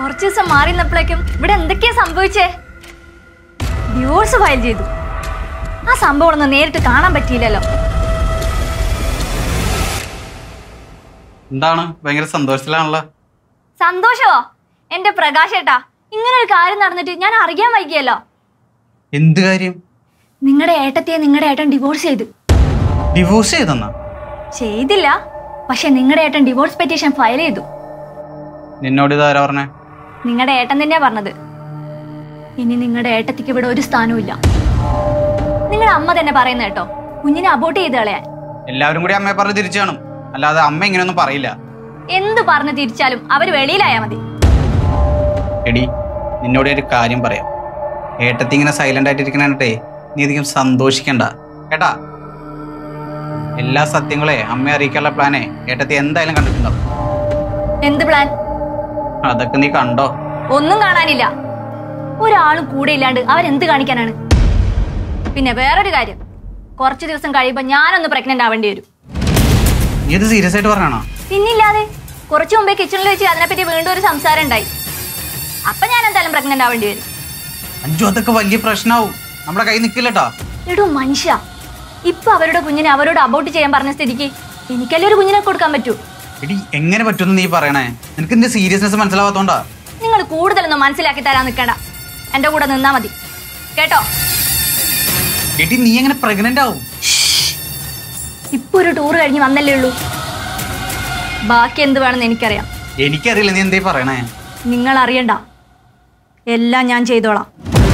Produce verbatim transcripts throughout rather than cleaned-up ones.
കുറച്ചു ദിവസം മാറി നിന്നപ്പോഴേക്കും ഇവിടെ എന്തൊക്കെയാ സംഭവിച്ചേ? ഡിവോഴ്സ് ഫയൽ ചെയ്തു. ആ സംഭവം ഒന്നും നേരിട്ട് കാണാൻ പറ്റിയില്ലല്ലോ. എന്താണ് ഭയങ്കര സന്തോഷത്തിലാണല്ലോ? സന്തോഷമോ? എന്റെ പ്രകാശേട്ടാ, ഇങ്ങനെ ഒരു കാര്യം നടന്നിട്ട് ഞാൻ അറിയാൻ വൈകിയല്ലോ. എന്ത് കാര്യം? നിങ്ങളുടെ ഏട്ടത്തിയെ നിങ്ങളുടെ ഏട്ടൻ ഡിവോഴ്സ് ചെയ്തു. ഡിവോഴ്സ് ചെയ്തെന്നാ? ചെയ്തില്ല, പക്ഷെ നിങ്ങളുടെ ഏട്ടൻ ഡിവോഴ്സ് പെറ്റീഷൻ ഫയൽ ചെയ്തു. നിന്നോട് ഇതാരാ പറഞ്ഞേ? നിങ്ങളുടെ ഏട്ടൻ തന്നെയാ പറഞ്ഞത്. ഇനി നിങ്ങളുടെ ഏട്ടത്തിക്ക് ഇവിടെ ഒരു സ്ഥാനവും ഇല്ല. നിങ്ങളുടെ അമ്മ തന്നെ പറയുന്ന കേട്ടോ, കുഞ്ഞിനെ അബോർട്ട് ചെയ്ത് കളയാൻ. എല്ലാവരും കൂടി അമ്മയെ പറഞ്ഞ് തിരിച്ചു കാണും, അല്ലാതെ അമ്മ ഇങ്ങനെയൊന്നും പറയില്ല. എന്ത് പറഞ്ഞ് തിരിച്ചാലും അവര് വെളിയിലായാ മതി. എടി, നിന്നോട് ഒരു കാര്യം പറയാം. ഏട്ടത്തി ഇങ്ങനെ സൈലന്റ് ആയിട്ടിരിക്കണേ നീ അധികം സന്തോഷിക്കണ്ട കേട്ടാ. എല്ലാ സത്യങ്ങളെ അമ്മയെ അറിയിക്കാനുള്ള പ്ലാനെ ഏട്ടത്തി എന്തായാലും കണ്ടിട്ടുണ്ടാവും. എന്ത് പ്ലാൻ? അതൊക്കെ നീ കണ്ടോ? ഒന്നും കാണാനില്ല. ഒരാളും കൂടെ ഇല്ലാണ്ട് അവരെന്ത് കാണിക്കാനാണ്? പിന്നെ വേറൊരു കാര്യം, കുറച്ചു ദിവസം കഴിയുമ്പോ ഞാനൊന്ന് പ്രഗ്നന്റ് ആവേണ്ടി വരും. നീ ഇത് സീരിയസ് ആയിട്ട് പറഞ്ഞാണോ? പിന്നില്ലാതെ. കുറച്ചു മുമ്പേ കിച്ചണിൽ വെച്ച് അതിനെപ്പറ്റി വീണ്ടും ഒരു സംസാരം ഉണ്ടായി. അപ്പൊ ഞാൻ എന്തായാലും പ്രഗ്നന്റ് ആവേണ്ടി വരും. അഞ്ചു, അതൊക്കെ വലിയ പ്രശ്നമാവും. നമ്മുടെ കൈ നിൽക്കില്ലട്ടാ. എടോ മനുഷ്യ, ഇപ്പൊ അവരുടെ കുഞ്ഞിനെ അവരോട് അബോർട്ട് ചെയ്യാൻ പറഞ്ഞ സ്ഥിതിക്ക് എനിക്കല്ലേ ഒരു കുഞ്ഞിനെ കൊടുക്കാൻ പറ്റൂ? എടി, എങ്ങനെ പറ്റുമെന്ന് നീ പറയണേ? നിനക്ക് എന്റെ സീരിയസ്നെസ് മനസ്സിലാവാത്തോണ്ടാ. നിങ്ങൾ കൂടുതലൊന്നും മനസ്സിലാക്കി തരാൻ നിൽക്കണ്ട, എന്റെ കൂടെ നിന്നാ മതി കേട്ടോ. എടി, നീ എങ്ങനെ പ്രഗ്നന്റ് ആവും? ഇപ്പൊ ഒരു ടൂർ കഴിഞ്ഞ് വന്നല്ലേ ഉള്ളൂ. ബാക്കി എന്ത് വേണമെന്ന് എനിക്കറിയാം. എനിക്കറിയില്ല നീ എന്തേ പറയണേ. നിങ്ങൾ അറിയണ്ട, എല്ലാം ഞാൻ ചെയ്തോളാം.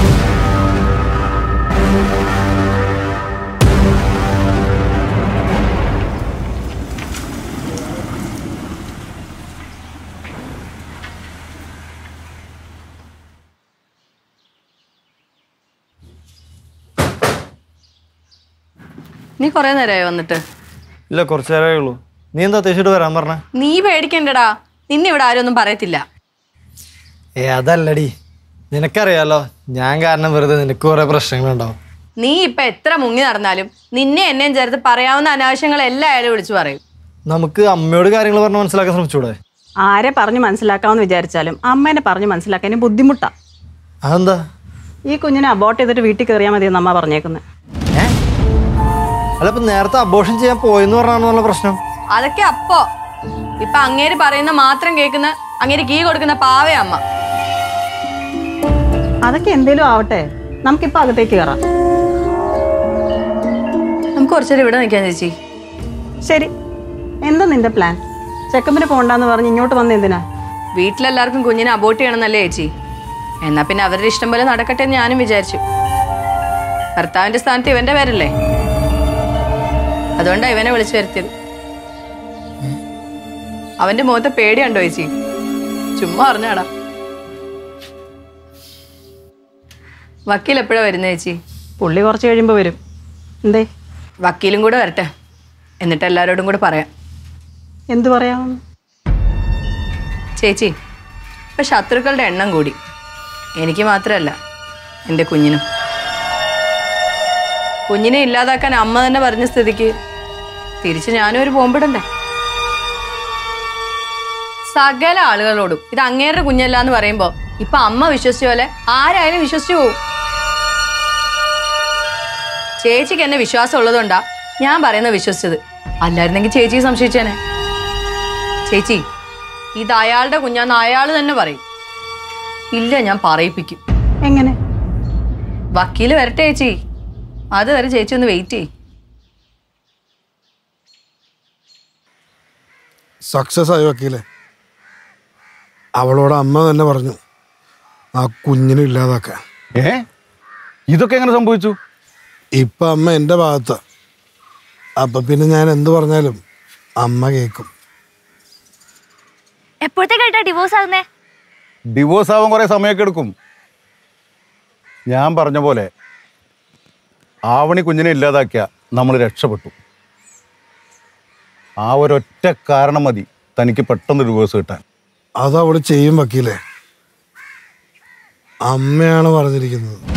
നീ കൊറേ നേരമായി വന്നിട്ട്? ഇല്ല, കുറച്ചു നേരമേ ഉള്ളൂ. നീ എന്താ അത്യാവശ്യമായിട്ട് വരാൻ പറഞ്ഞ? നീ പേടിക്കണ്ടടാ, നിന്നെ ഇവിടെ ആരും ഒന്നും പറയത്തില്ല. ഏ അതല്ലടി, നിനക്കറിയാലോ ഞാൻ കാരണം വെറുതെ നിനക്ക് കുറെ പ്രശ്നങ്ങളുണ്ടാവും. നീ ഇപ്പൊ എത്ര മുങ്ങി നടന്നാലും നിന്നെ എന്നെയും ചേർത്ത് പറയാവുന്ന അനാവശ്യങ്ങൾ എല്ലാവരും വിളിച്ചു പറയും. നമുക്ക് അമ്മയോട് കാര്യങ്ങൾ പറഞ്ഞ് മനസ്സിലാക്കാൻ ശ്രമിച്ചൂടെ? ആരെ പറഞ്ഞ് മനസ്സിലാക്കാമെന്ന് വിചാരിച്ചാലും അമ്മേനെ പറഞ്ഞ് മനസ്സിലാക്കാൻ ബുദ്ധിമുട്ടാ. അതെന്താ? ഈ കുഞ്ഞിനെ അബോർട്ട് ചെയ്തിട്ട് വീട്ടിൽ കയറിയാൽ മതിയെന്ന് അമ്മ പറഞ്ഞേക്കുന്നത്. അല്ല, ഇപ്പൊ നേരത്തെ അബോർഷൻ ചെയ്യാൻ പോയെന്ന് പറഞ്ഞാണല്ലോ പ്രശ്നം. അതൊക്കെ അപ്പോ. ഇപ്പൊ അങ്ങേര് പറയുന്ന മാത്രം കേൾക്കുന്ന, അങ്ങേര് കീ കൊടുക്കുന്ന പാവേ അമ്മ. അതൊക്കെ എന്തേലും ആവട്ടെ, നമുക്കിപ്പോ അകത്തേക്ക് കയറാം. നമുക്ക് കുറച്ചേരം ഇവിടെ നിൽക്കാൻ ചേച്ചി. ശരി, എന്താ നിന്റെ പ്ലാൻ? ചെക്കപ്പിന് പോകണ്ടെന്ന് പറഞ്ഞ് ഇങ്ങോട്ട് വന്ന് എന്തിനാ? വീട്ടിലെല്ലാവർക്കും കുഞ്ഞിനെ അബോർട്ട് ചെയ്യണമെന്നല്ലേ ചേച്ചി? എന്നാ പിന്നെ അവരുടെ ഇഷ്ടം പോലെ നടക്കട്ടെ എന്ന് ഞാനും വിചാരിച്ചു. ഭർത്താവിന്റെ സ്ഥാനത്ത് ഇവന്റെ പേരല്ലേ, അതുകൊണ്ടാ ഇവനെ വിളിച്ചു വരുത്തിയത്. അവന്റെ മുഖത്തെ പേടിയുണ്ടോ ചേച്ചി? ചുമ്മാ അറിഞ്ഞാടാ. വക്കീൽ എപ്പോഴാ വരുന്നത് ചേച്ചി? പുള്ളി കുറച്ച് കഴിയുമ്പോൾ വരും. എന്തേ? വക്കീലും കൂടെ വരട്ടെ, എന്നിട്ട് എല്ലാവരോടും കൂടെ പറയാം. എന്തു പറയാമെന്ന്? ചേച്ചി, ഇപ്പൊ ശത്രുക്കളുടെ എണ്ണം കൂടി. എനിക്ക് മാത്രമല്ല, എൻ്റെ കുഞ്ഞിനും. കുഞ്ഞിനെ ഇല്ലാതാക്കാൻ അമ്മ തന്നെ പറഞ്ഞ സ്ഥിതിക്ക് തിരിച്ച് ഞാനും ഒരു ബോംബിടണ്ടേ? സകല ആളുകളോടും ഇത് അങ്ങേരുടെ കുഞ്ഞല്ല എന്ന് പറയുമ്പോ ഇപ്പൊ അമ്മ വിശ്വസിച്ച പോലെ ആരായാലും വിശ്വസിച്ചു പോവും. ചേച്ചിക്ക് എന്നെ വിശ്വാസം ഉള്ളതുകൊണ്ടാ ഞാൻ പറയുന്നത് വിശ്വസിച്ചത്. അല്ലായിരുന്നെങ്കിൽ ചേച്ചി സംശയിച്ചേനെ. ചേച്ചി, ഇത് അയാളുടെ കുഞ്ഞാന്ന് അയാൾ തന്നെ പറയും. ഇല്ല, ഞാൻ പറയിപ്പിക്കും. എങ്ങനെ? വക്കീല് വരട്ടെ ചേച്ചി, അതുവരെ ചേച്ചി ഒന്ന് വെയിറ്റ് ചെയ്യും. സക്സസ് ആയി വക്കീലെ. അവളോട് അമ്മ തന്നെ പറഞ്ഞു ആ കുഞ്ഞിനെ ഇല്ലാതാക്കാൻ. ഏ ഇതൊക്കെ എങ്ങനെ സംഭവിച്ചു? ഇപ്പം അമ്മ എൻ്റെ ഭാഗത്ത്. അപ്പം പിന്നെ ഞാൻ എന്ത് പറഞ്ഞാലും അമ്മ കേൾക്കും. എപ്പോഴത്തേക്കായിട്ടാ ഡിവോഴ്സ് ആകുന്നേ? ഡിവോഴ്സ് ആവാൻ കുറെ സമയമൊക്കെ എടുക്കും. ഞാൻ പറഞ്ഞ പോലെ ആവണി കുഞ്ഞിനെ ഇല്ലാതാക്കിയ നമ്മൾ രക്ഷപ്പെട്ടു. ആ ഒരൊറ്റ കാരണം മതി തനിക്ക് പെട്ടെന്ന് ഡിവോഴ്സ് കിട്ടാൻ. അതവൾ ചെയ്യും വക്കീലെ. അമ്മയാണ് പറഞ്ഞിരിക്കുന്നത്.